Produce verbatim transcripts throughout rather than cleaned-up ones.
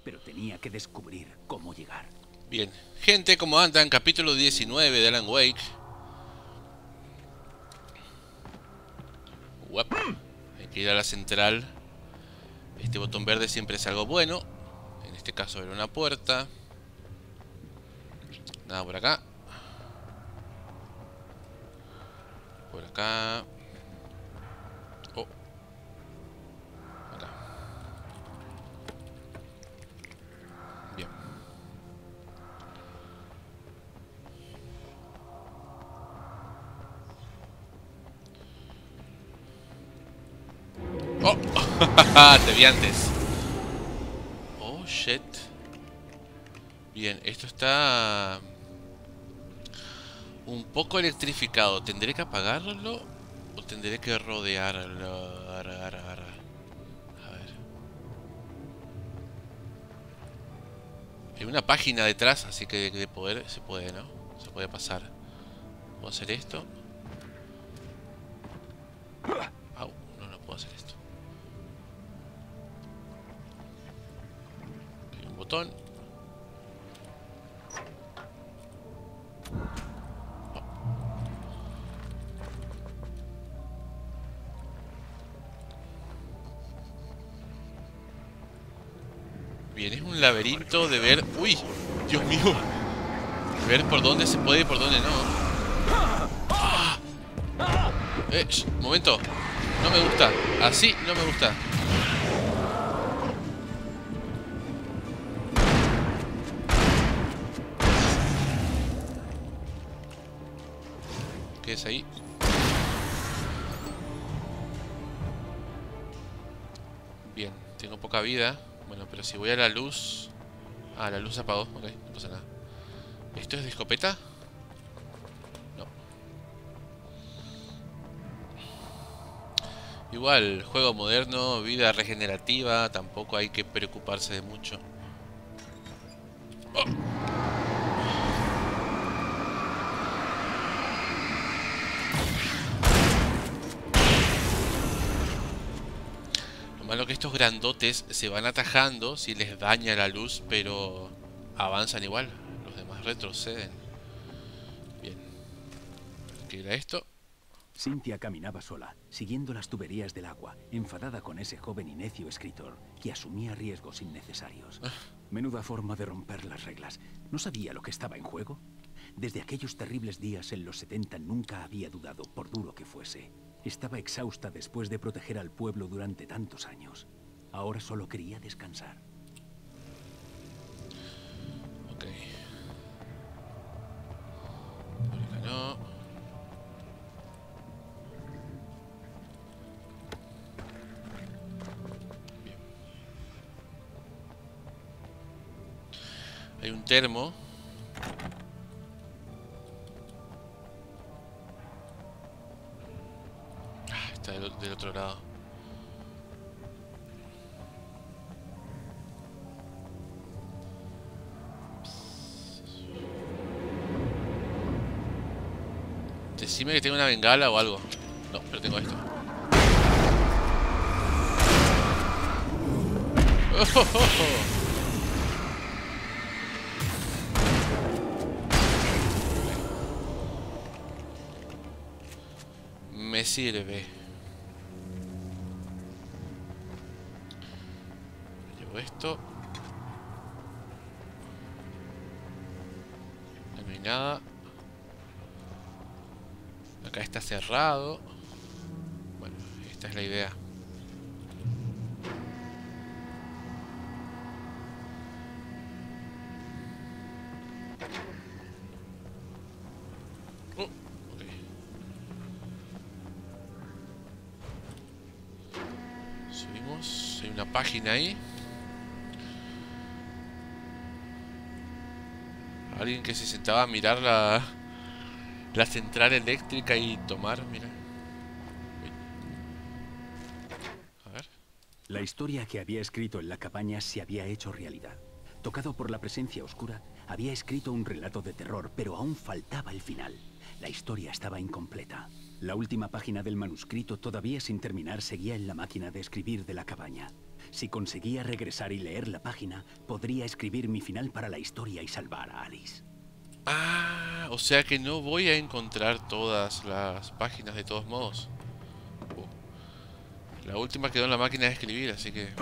pero tenía que descubrir cómo llegar. Bien, gente, ¿cómo andan? Capítulo diecinueve de Alan Wake. Uap. Hay que ir a la central. Este botón verde siempre es algo bueno. En este caso era una puerta. Nada por acá. Por acá. Oh. Acá. Bien. Oh. Te vi antes. Oh, shit. Bien, esto está un poco electrificado. ¿Tendré que apagarlo o tendré que rodearlo? A ver. Hay una página detrás, así que de poder se puede, ¿no? Se puede pasar. ¿Puedo hacer esto? Au, no, no puedo hacer esto. Hay un botón. Bien, es un laberinto de ver... ¡Uy! ¡Dios mío! Ver por dónde se puede y por dónde no. ¡Ah! Eh, sh, momento. No me gusta. Así no me gusta. ¿Qué es ahí? Bien, tengo poca vida. Bueno, pero si voy a la luz... Ah, la luz se apagó. Ok, no pasa nada. ¿Esto es de escopeta? No. Igual, juego moderno, vida regenerativa. Tampoco hay que preocuparse de mucho. Oh. Lo malo que estos grandotes se van atajando si les daña la luz, pero avanzan igual. Los demás retroceden. Bien. ¿Qué era esto? Cynthia caminaba sola, siguiendo las tuberías del agua, enfadada con ese joven y necio escritor que asumía riesgos innecesarios. Menuda forma de romper las reglas. ¿No sabía lo que estaba en juego? Desde aquellos terribles días en los setenta nunca había dudado, por duro que fuese. Estaba exhausta después de proteger al pueblo durante tantos años. Ahora solo quería descansar. Ok. Por acá no. Bien. Hay un termo. Ah, está del, del otro lado. Decime que tengo una bengala o algo. No, pero tengo esto. Oh, oh, oh. Me sirve. Llevo esto. No hay nada. Acá está cerrado. Bueno, esta es la idea. Oh, ok. Subimos. Hay una página ahí. Alguien que se sentaba a mirar la, la central eléctrica y tomar, mira. A ver. La historia que había escrito en la cabaña se había hecho realidad. Tocado por la presencia oscura, había escrito un relato de terror, pero aún faltaba el final. La historia estaba incompleta. La última página del manuscrito, todavía sin terminar, seguía en la máquina de escribir de la cabaña. Si conseguía regresar y leer la página, podría escribir mi final para la historia y salvar a Alice. Ah, o sea que no voy a encontrar todas las páginas de todos modos. Uh, la última quedó en la máquina de escribir, así que...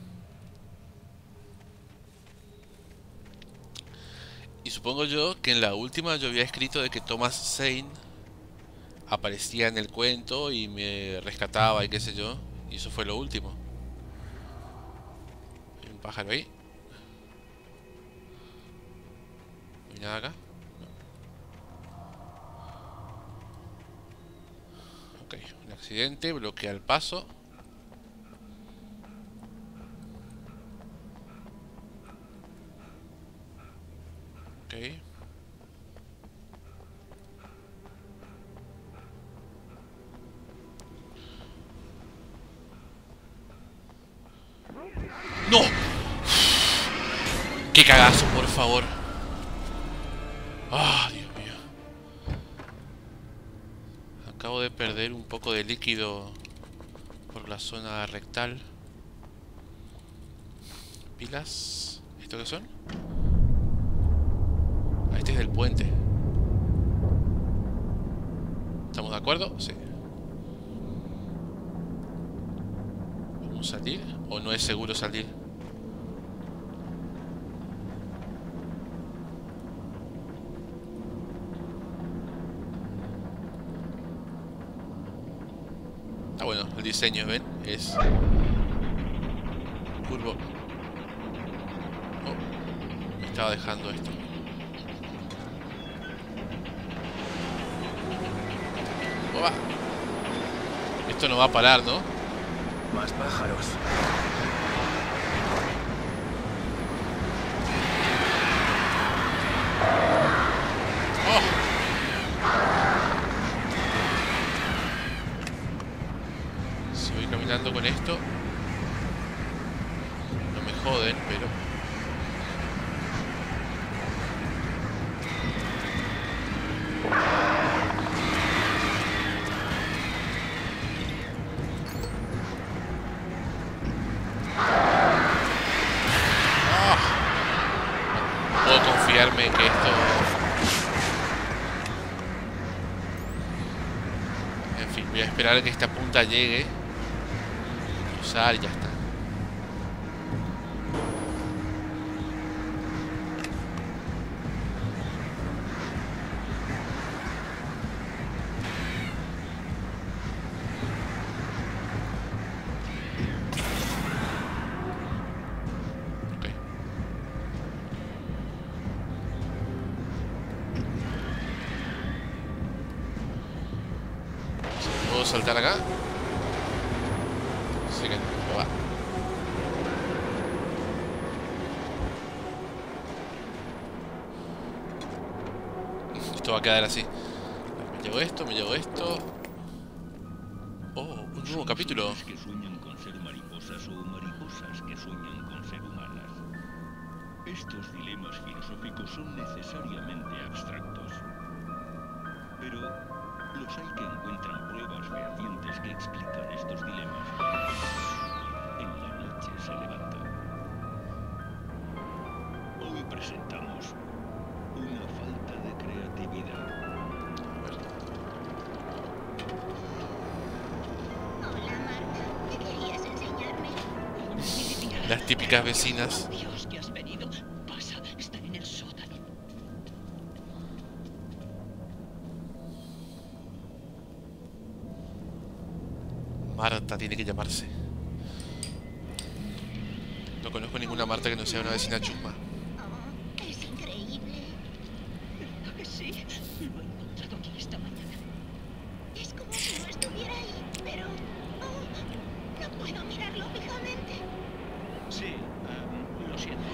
Y supongo yo que en la última yo había escrito de que Thomas Zane aparecía en el cuento y me rescataba y qué sé yo. Y eso fue lo último. Hay un pájaro ahí. ¿No hay nada acá? No. Ok, un accidente, bloquea el paso. Ok. ¡No! ¡Qué cagazo, por favor! ¡Ah, Dios mío! Acabo de perder un poco de líquido por la zona rectal. Pilas. ¿Esto qué son? Ah, este es del puente. ¿Estamos de acuerdo? Sí. ¿Vamos a salir? ¿O no es seguro salir? Está bueno el diseño, ¿ven? Es curvo. Oh, me estaba dejando esto. Oh, va. Esto no va a parar, ¿no? Más pájaros. Oh. Si voy caminando con esto, no me joden, pero... que esto... En fin, voy a esperar a que esta punta llegue. Usar y ya está. ¿Puedo saltar acá? Sí que no va. Esto va a quedar así. Me llevo esto, me llevo esto. Oh, un nuevo capítulo. Que sueñan con ser mariposas o mariposas que sueñan con ser humanas. Estos dilemas filosóficos son necesariamente abstractos. Pero los hay que encuentran pruebas fehacientes que explican estos dilemas. En la noche se levantó. Hoy presentamos una falta de creatividad. Hola, Marta. ¿Qué querías enseñarme? Las típicas vecinas. Dios, que has venido. Pasa, están en el sótano. Marta tiene que llamarse. No conozco ninguna Marta que no sea una vecina chusma. Oh, es increíble. ¿Verdad que sí? Lo he encontrado aquí esta mañana. Es como si no estuviera ahí, pero... Oh, no puedo mirarlo fijamente. Sí, um, lo siento.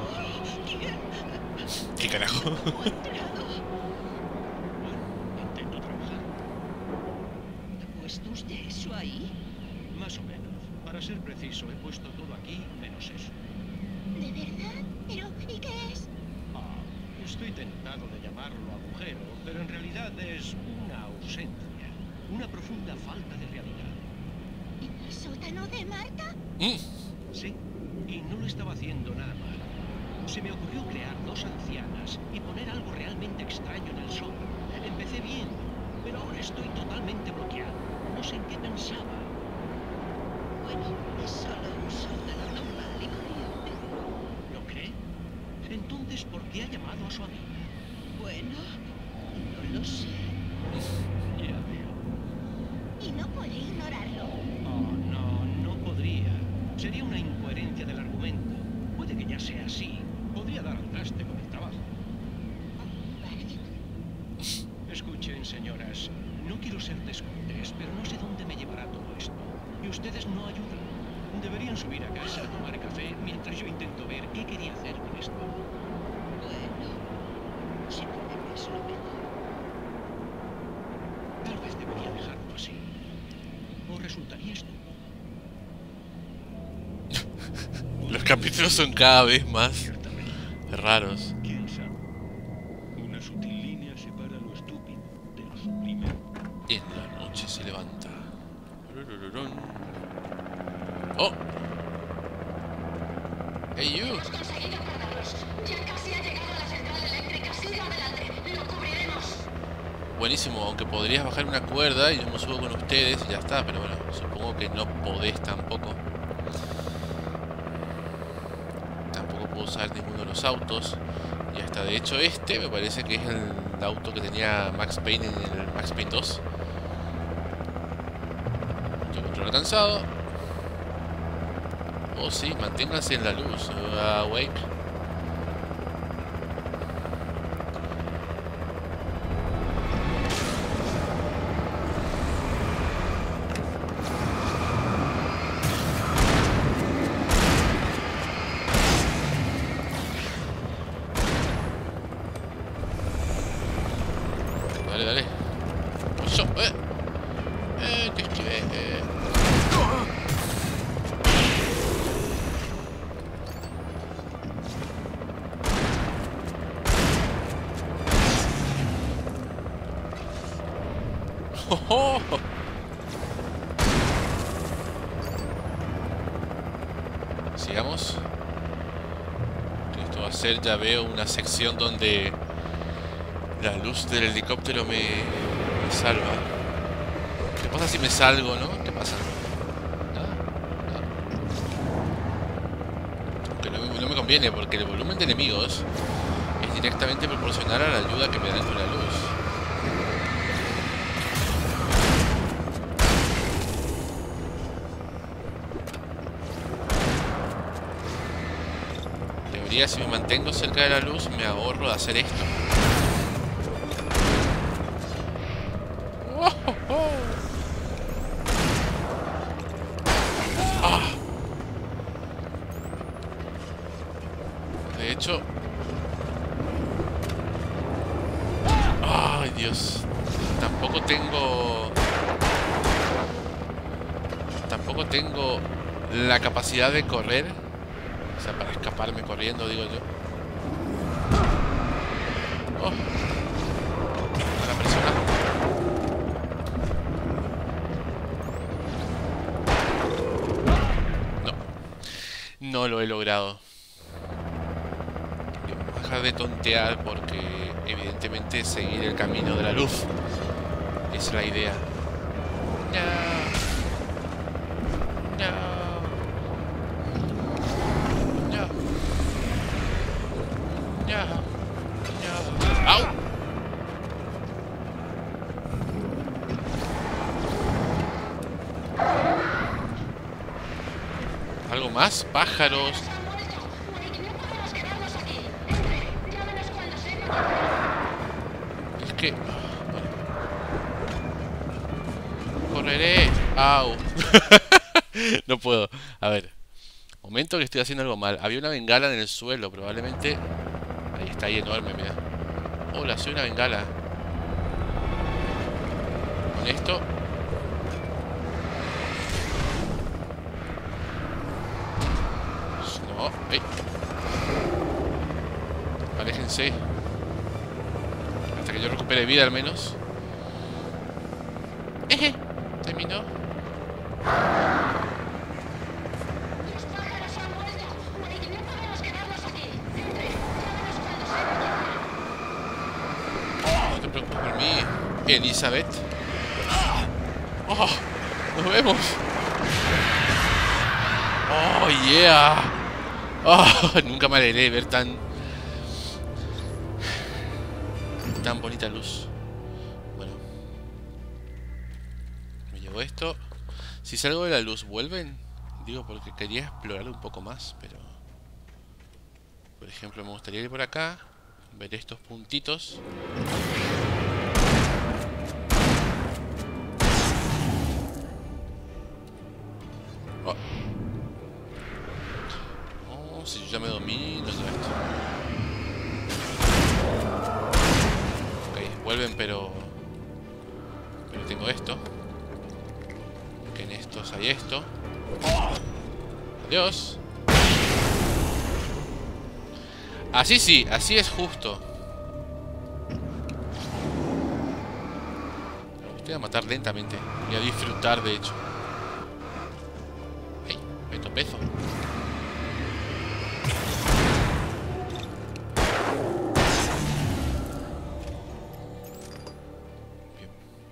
¿Qué carajo? ¿Cómo ha entrado? Bueno, intento trabajar. ¿Ha puesto usted eso ahí? Más o menos. Para ser preciso, he puesto todo aquí menos eso. ¿De verdad? ¿Pero y qué es? Ah, estoy tentado de llamarlo agujero, pero en realidad es una ausencia. Una profunda falta de realidad. ¿En el sótano de Marta? Mm. Sí, sé, y no lo estaba haciendo nada mal. Se me ocurrió crear dos ancianas y poner algo realmente extraño en el sol. Empecé bien, pero ahora estoy totalmente bloqueado. No sé en qué pensaba. Bueno, es solo un soldado normal y corriente. ¿Lo cree? Entonces, ¿por qué ha llamado a su amiga? Bueno, no lo sé. Ya veo. Y no puede ignorarlo. Oh, no, no podría. Sería una incoherencia del argumento. Puede que ya sea así. Podría dar al traste con el trabajo. Vale. Escuchen, señoras. No quiero ser descortés, pero no sé dónde me llevará todo esto. Y ustedes no ayudan. Deberían subir a casa a tomar café mientras yo intento ver qué quería hacer con esto. Bueno, siempre es lo mejor. Tal vez debería dejarlo así. O resultaría estúpido. Los capítulos son cada vez más Ciertamente. raros. ¿Quién sabe? Una sutil línea separa lo estúpido de lo sublime. En la noche se levanta. Rurururún. ¡Oh! ¡Hey, you! Hemos conseguido pararlos. Ya casi ha llegado a la central eléctrica. Siga adelante. Lo cubriremos. Buenísimo, aunque podrías bajar una cuerda y yo me subo con ustedes y ya está, pero bueno, supongo que no podés tampoco. Tampoco puedo usar ninguno de los autos. Y hasta de hecho este me parece que es el auto que tenía Max Payne en el Max Payne dos. Estoy control alcanzado. Oh sí, manténganse en la luz. Uh, wake. Dale, dale. Eso, eh. Eh, te esquivé, eh. ¡Oh, oh! Sigamos. Esto va a ser, ya veo, una sección donde la luz del helicóptero me, me salva. ¿Qué pasa si me salgo, no? ¿Qué pasa? Nada, nada. Aunque no, me- no me conviene porque el volumen de enemigos es directamente proporcional a la ayuda que me dan con la luz. En teoría, si me mantengo cerca de la luz, me ahorro de hacer esto. ¡Oh, oh, oh! ¡Ah! De hecho... ¡Ay, Dios! Tampoco tengo... Tampoco tengo la capacidad de correr. O sea, para escaparme corriendo, digo yo. ¡Oh! A la persona. No. No lo he logrado. Voy a dejar de tontear porque evidentemente seguir el camino de la luz es la idea. No. No. No. No. No. ¡Au! ¿Algo más? Pájaros. Está muerto. Mike, no podemos quedarnos aquí. Entre. Llámenos cuando sepa. Es que... Correré. Au. No puedo. A ver. Momento que estoy haciendo algo mal. Había una bengala en el suelo, probablemente. Ahí está, ahí enorme, mira. Hola, soy una bengala. Con esto. No, eh. Aléjense. Hasta que yo recupere vida al menos. Eje. Terminó. Los pájaros son Elizabeth. ¡Oh! ¡Nos vemos! ¡Oh, yeah! ¡Oh! Nunca me alegré de ver tan... tan bonita luz. Bueno. Me llevo esto. Si salgo de la luz, ¿vuelven? Digo, porque quería explorar un poco más, pero... Por ejemplo, me gustaría ir por acá. Ver estos puntitos. Oh. Oh, si yo ya me domino todo esto. Ok, vuelven, pero... Pero tengo esto. Que en estos hay esto. Adiós. Así sí, así es justo. Voy a matar lentamente. Y a disfrutar, de hecho. ¡Ay! Me topezo. Bien.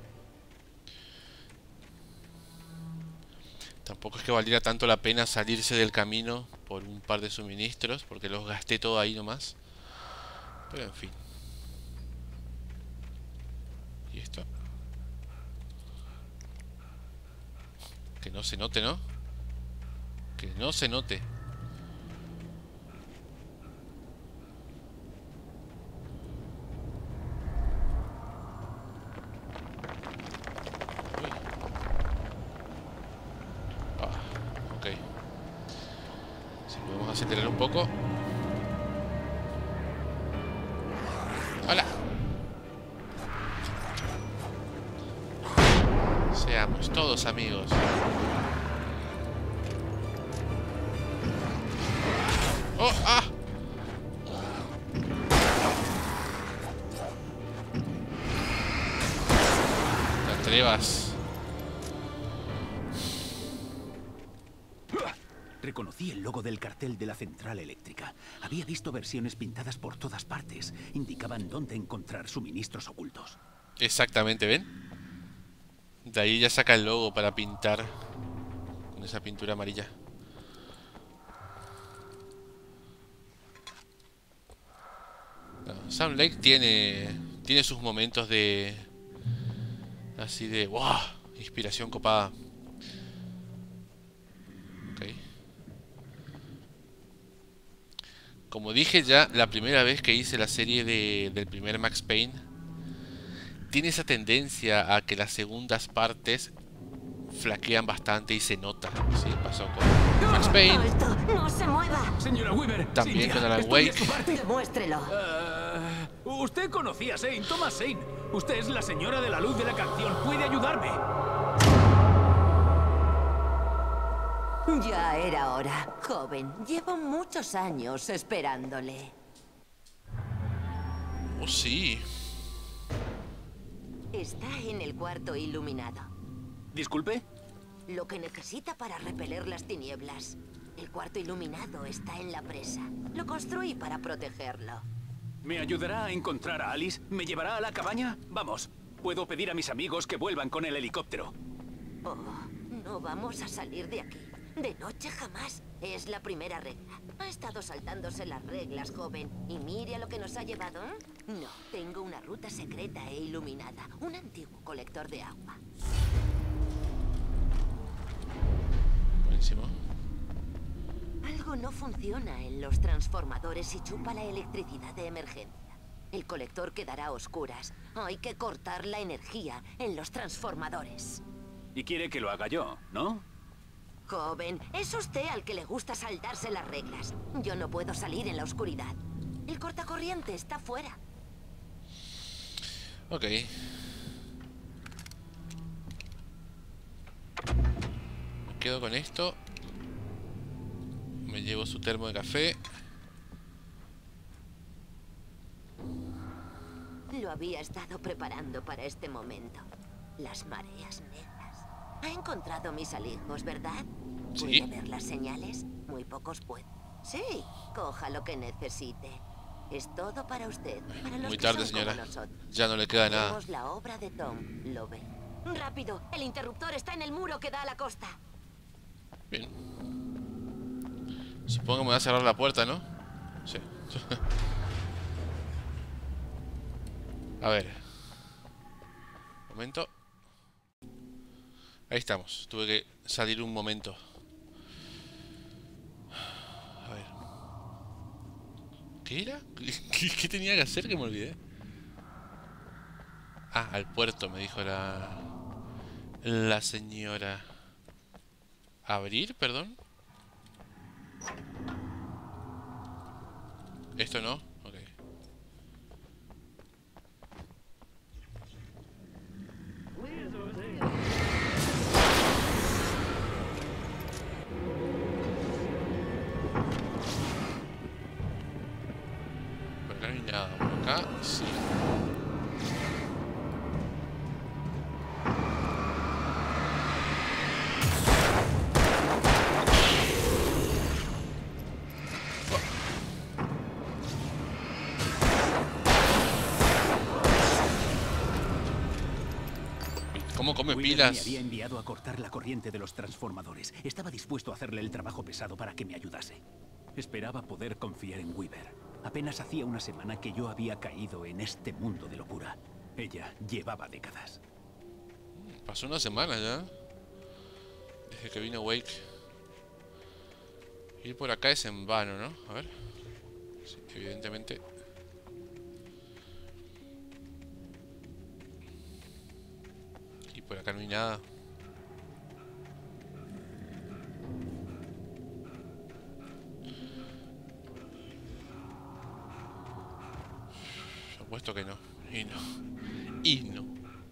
Tampoco es que valiera tanto la pena salirse del camino por un par de suministros, porque los gasté todo ahí nomás. Pero en fin. ¿Y esto? Que no se note, ¿no? Que no se note. Uy. Ah, ok. Si podemos acelerar un poco. ¡Hola! Seamos todos amigos. ¡Oh! ¡Ah! Te atrevas. Reconocí el logo del cartel de la central eléctrica. Había visto versiones pintadas por todas partes. Indicaban dónde encontrar suministros ocultos. Exactamente, ¿ven? De ahí ya saca el logo para pintar con esa pintura amarilla. No, Sound Lake tiene tiene sus momentos de así de ¡wow! Inspiración copada. Ok. Como dije ya la primera vez que hice la serie de, del primer Max Payne, tiene esa tendencia a que las segundas partes flaquean bastante y se nota. Sí, pasó con Max Payne. ¡Alto! ¡No se mueva! Señora Weaver, También Cynthia, con Alan estoy de Wake. su parte. Demuéstrelo. Uh, usted conocía a Zane, Thomas Zane. Usted es la señora de la luz de la canción. ¿Puede ayudarme? Ya era hora, joven. Llevo muchos años esperándole. Oh, sí. Está en el cuarto iluminado. Disculpe. Lo que necesita para repeler las tinieblas. El cuarto iluminado está en la presa. Lo construí para protegerlo. ¿Me ayudará a encontrar a Alice? ¿Me llevará a la cabaña? Vamos. Puedo pedir a mis amigos que vuelvan con el helicóptero. Oh, no vamos a salir de aquí. De noche jamás. Es la primera regla. Ha estado saltándose las reglas, joven. Y mire a lo que nos ha llevado. ¿eh? No, tengo una ruta secreta e iluminada. Un antiguo colector de agua. Buenísimo. Algo no funciona en los transformadores y chupa la electricidad de emergencia. El colector quedará a oscuras. Hay que cortar la energía en los transformadores. Y quiere que lo haga yo, ¿no? Joven, es usted al que le gusta saltarse las reglas. Yo no puedo salir en la oscuridad. El cortacorriente está fuera. Ok. Me quedo con esto. Me llevo su termo de café. Lo había estado preparando para este momento. Las mareas negras. Ha encontrado mis alijos, ¿verdad? Sí. ¿Puede ver las señales? Muy pocos pueden. Sí, coja lo que necesite. Es todo para usted. Para los Muy que tarde, son como señora. nosotros. Ya no le queda nada. Vemos la obra de Tom. Lo ve. Rápido, el interruptor está en el muro que da a la costa. Bien. Supongo que me va a cerrar la puerta, ¿no? Sí. A ver. Momento. Ahí estamos. Tuve que salir un momento. A ver. ¿Qué era? ¿Qué, qué tenía que hacer que me olvidé? Ah, al puerto, me dijo la... La señora. ¿Abrir? Perdón. ¿Esto no? Ok. Por acá no hay nada. Por acá sí. ¿Cómo come Weaver pilas? me había enviado a cortar la corriente de los transformadores. Estaba dispuesto a hacerle el trabajo pesado para que me ayudase. Esperaba poder confiar en Weaver. Apenas hacía una semana que yo había caído en este mundo de locura. Ella llevaba décadas. Pasó una semana ya. Desde que vino Wake. Ir por acá es en vano, ¿no? A ver. Sí, evidentemente. Y por acá no hay nada. Apuesto que no. Y no. Y no.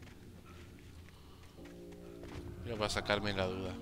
Era para sacarme la duda.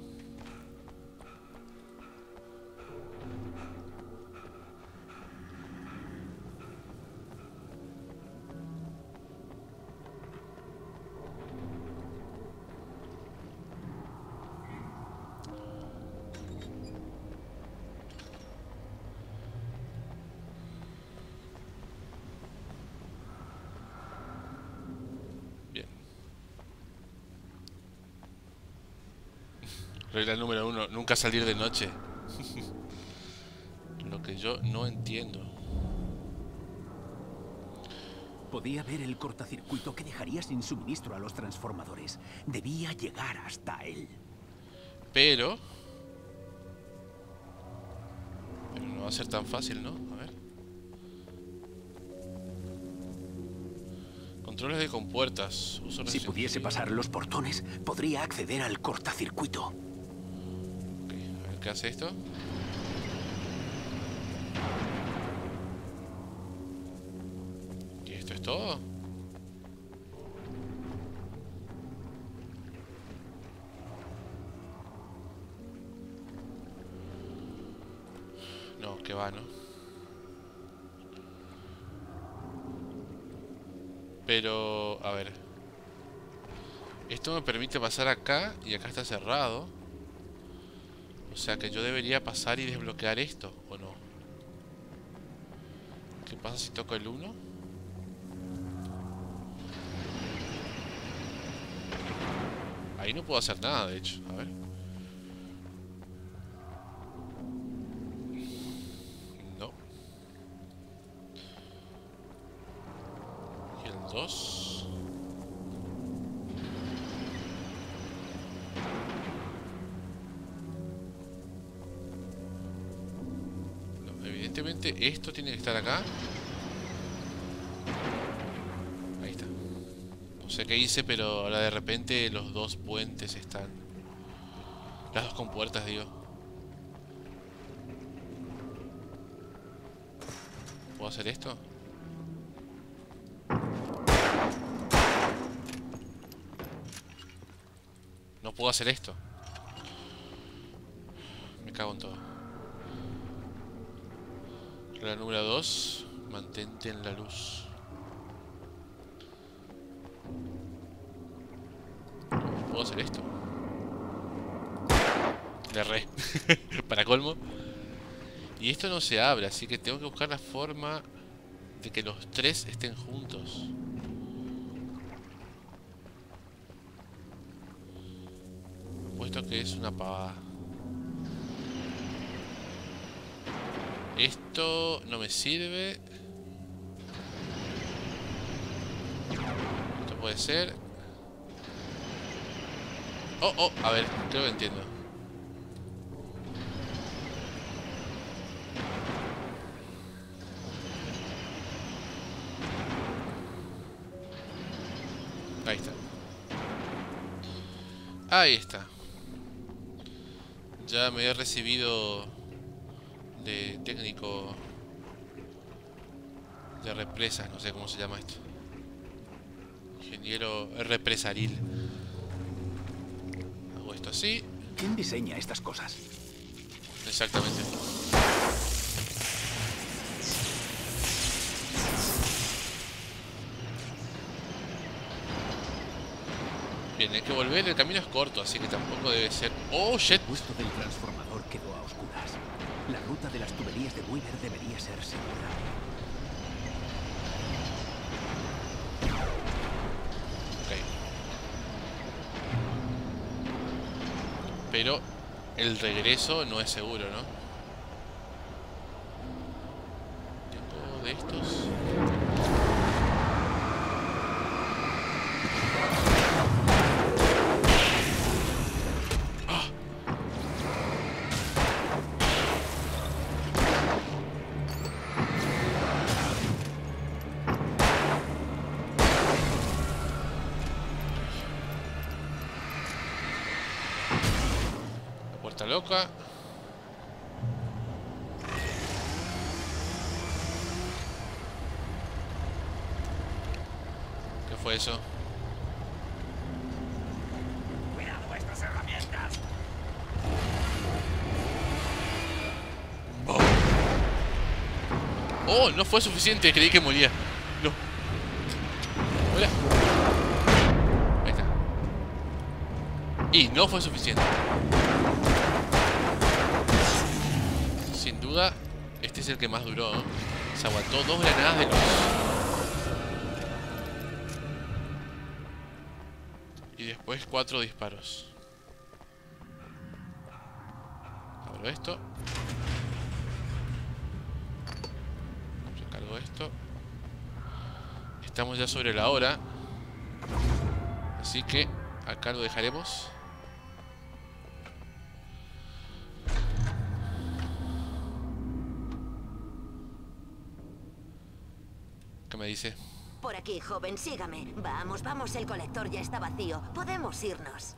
Regla número uno, nunca salir de noche. Lo que yo no entiendo. Podía ver el cortocircuito que dejaría sin suministro a los transformadores. Debía llegar hasta él. Pero... Pero no va a ser tan fácil, ¿no? A ver. Controles de compuertas. Uso Si pudiese pasar los portones, podría acceder al cortocircuito. Ok, a ver qué hace esto. ¿Y esto es todo? No, que va, ¿no? Pero, a ver. Esto me permite pasar acá y acá está cerrado. O sea que yo debería pasar y desbloquear esto, ¿o no? ¿Qué pasa si toco el uno? Ahí no puedo hacer nada, de hecho. A ver. No. Y el dos. No, evidentemente esto tiene que estar acá. Ahí está. No sé qué hice, pero ahora de repente los dos puentes están... Las dos compuertas, digo. ¿Puedo hacer esto? No puedo hacer esto. Me cago en todo. La número dos. Mantente en la luz. No puedo hacer esto. Le erré. Para colmo. Y esto no se abre, así que tengo que buscar la forma de que los tres estén juntos. Puesto que es una pavada. Esto no me sirve. Esto puede ser. Oh, oh, a ver, creo que entiendo. Ahí está. Ahí está. Ya me he recibido de técnico de represas, no sé cómo se llama esto. Ingeniero represaril. Hago esto así. ¿Quién diseña estas cosas? Exactamente. Bien, hay que volver, el camino es corto, así que tampoco debe ser... ¡Oh, shit! El puesto del transformador quedó a oscuras. La ruta de las tuberías de Weaver debería ser segura. Ok. Pero el regreso no es seguro, ¿no? ¿Tengo de estos? Loca. ¿Qué fue eso? ¡Cuidado vuestras herramientas! Oh. Oh, no fue suficiente, creí que moría. No. Hola. Ahí está. Y no fue suficiente. Sin duda, este es el que más duró, ¿no? Se aguantó dos granadas de luz. Y después cuatro disparos. Abro esto. Recargo esto. Estamos ya sobre la hora. Así que acá lo dejaremos. ¿Qué me dice? Por aquí, joven, sígame. Vamos, vamos, el colector ya está vacío. Podemos irnos.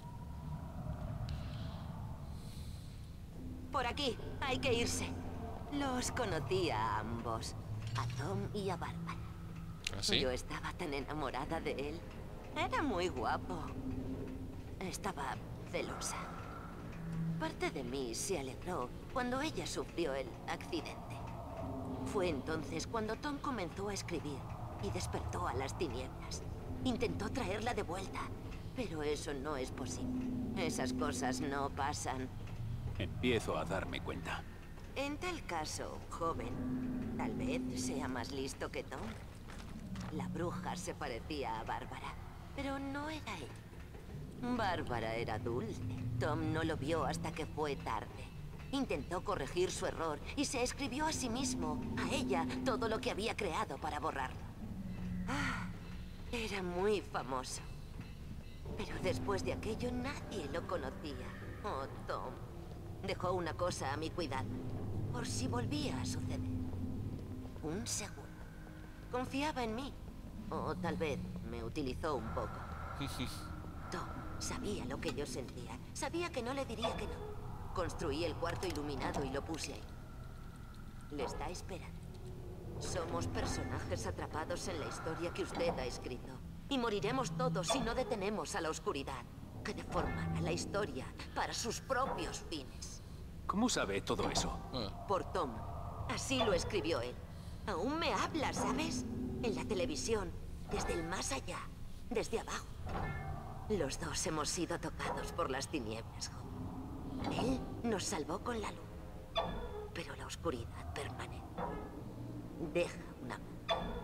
Por aquí, hay que irse. Los conocí a ambos, a Tom y a Bárbara. ¿Ah, sí? Yo estaba tan enamorada de él. Era muy guapo. Estaba celosa. Parte de mí se alegró cuando ella sufrió el accidente. Fue entonces cuando Tom comenzó a escribir y despertó a las tinieblas. Intentó traerla de vuelta, pero eso no es posible. Esas cosas no pasan. Empiezo a darme cuenta. En tal caso, joven, tal vez sea más listo que Tom. La bruja se parecía a Bárbara, pero no era él. Bárbara era dulce. Tom no lo vio hasta que fue tarde. Intentó corregir su error y se escribió a sí mismo, a ella, todo lo que había creado para borrarlo. Ah, era muy famoso. Pero después de aquello nadie lo conocía. Oh, Tom. Dejó una cosa a mi cuidado, por si volvía a suceder. Un segundo. Confiaba en mí. O tal vez me utilizó un poco. Tom sabía lo que yo sentía. Sabía que no le diría que no. Construí el cuarto iluminado y lo puse ahí. Le está esperando. Somos personajes atrapados en la historia que usted ha escrito. Y moriremos todos si no detenemos a la oscuridad, que deformará la historia para sus propios fines. ¿Cómo sabe todo eso? Ah. Por Tom. Así lo escribió él. Aún me habla, ¿sabes? En la televisión, desde el más allá, desde abajo. Los dos hemos sido tocados por las tinieblas, joven. Él nos salvó con la luz, pero la oscuridad permanece. Deja una mano.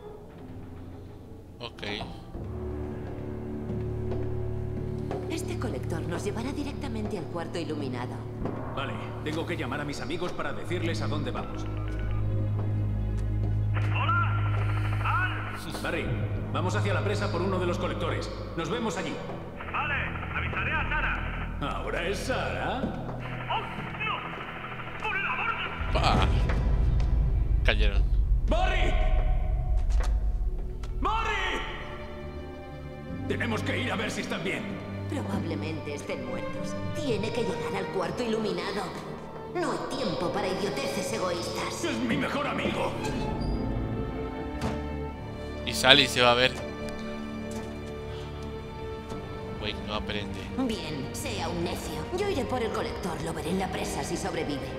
Ok. Este colector nos llevará directamente al cuarto iluminado. Vale, tengo que llamar a mis amigos para decirles a dónde vamos. ¡Hola! ¡Al! Barry, vamos hacia la presa por uno de los colectores. Nos vemos allí. Vale, avisaré a Sara. ¿Ahora es Sara? ¡Oh, Dios! ¡Por el amor de... ¡Pah! Cayeron. ¡Barry! ¡Barry! Tenemos que ir a ver si están bien. Probablemente estén muertos. Tiene que llegar al cuarto iluminado. No hay tiempo para idioteces egoístas. ¡Es mi mejor amigo! Y sale y se va a ver. Wake no aprende. Bien, sea un necio. Yo iré por el colector. Lo veré en la presa si sobrevive.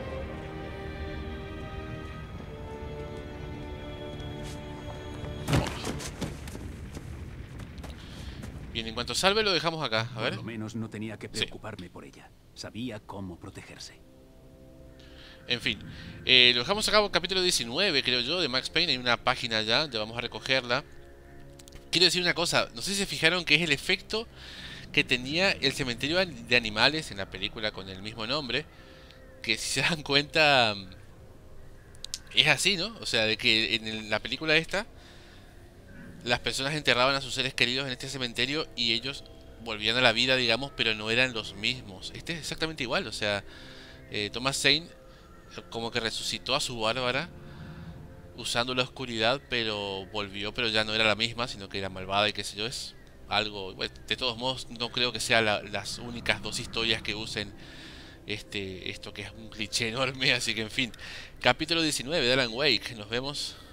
Bien, en cuanto salve lo dejamos acá. A ver. Por lo menos no tenía que Sí. preocuparme por ella. Sabía cómo protegerse. En fin, eh, lo dejamos acá en el capítulo diecinueve, creo yo, de Max Payne. Hay una página ya, ya vamos a recogerla. Quiero decir una cosa, no sé si se fijaron que es el efecto que tenía el cementerio de animales en la película con el mismo nombre. Que si se dan cuenta, es así, ¿no? O sea, de que en el- la película esta, las personas enterraban a sus seres queridos en este cementerio y ellos volvían a la vida, digamos, pero no eran los mismos. Este es exactamente igual, o sea, eh, Thomas Zane como que resucitó a su Bárbara usando la oscuridad, pero volvió, pero ya no era la misma, sino que era malvada y qué sé yo, es algo, bueno, de todos modos no creo que sean la, las únicas dos historias que usen este esto que es un cliché enorme, así que en fin, capítulo diecinueve de Alan Wake, nos vemos